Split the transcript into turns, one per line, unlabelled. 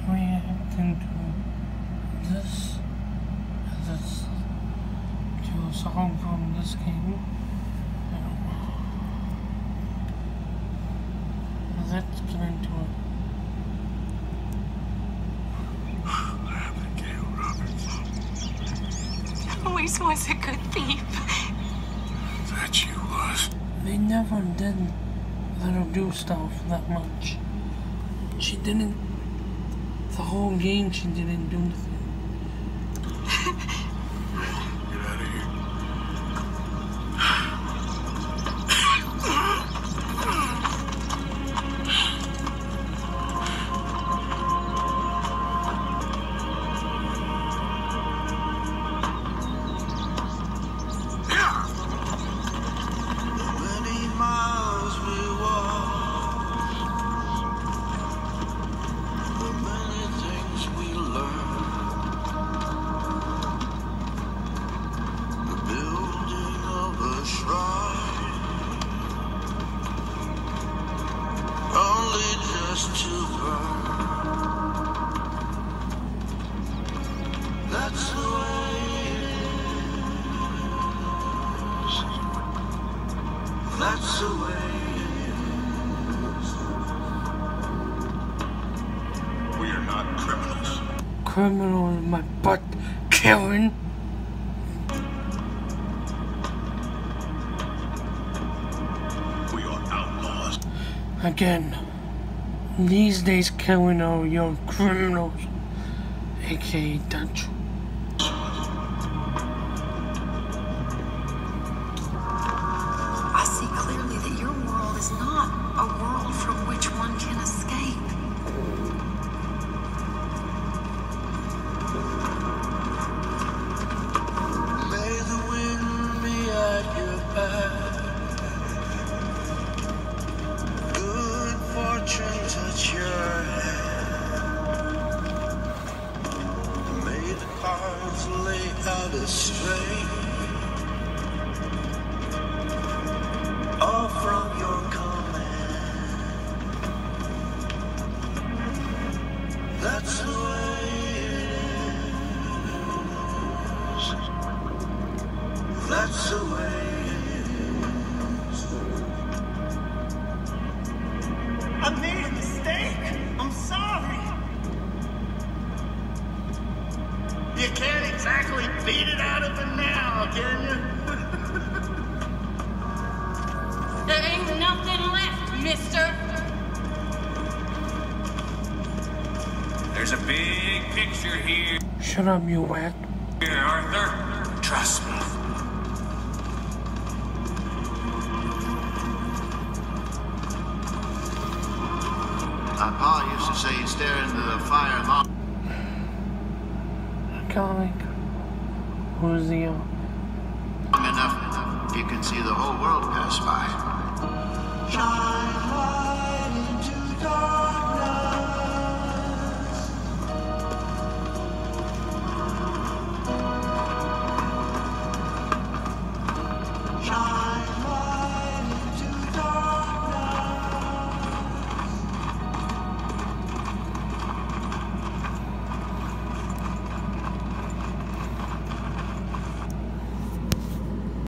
reacting to this as it's to a song from this game. Let's get into it.
Abigail Robertson.
Always was a good thief.
That she was.
They never did let her do stuff that much. She didn't. The whole game, she didn't do anything.
Get out of here. That's the way it is. That's the way it is. We are not criminals.
Criminal in my butt, Karen.
We are outlaws.
Again, these days killing all your criminals, aka Dutch.
I see clearly that your world is not a world from which one can escape.
May the wind be at your back. Good fortune touch your hand. May the cards lay out straight. All from your command. That's the way it is. That's the way it is.
I made a mistake. I'm sorry. You can't exactly beat it out of him now, can you?
There ain't nothing left, mister.
There's a big picture here,
Shut up, you whack.
Arthur. Trust me.
Pa used to say he'd stare into the fire long.
Guy, who's the
Long enough, you can see the whole world pass by.
Shine.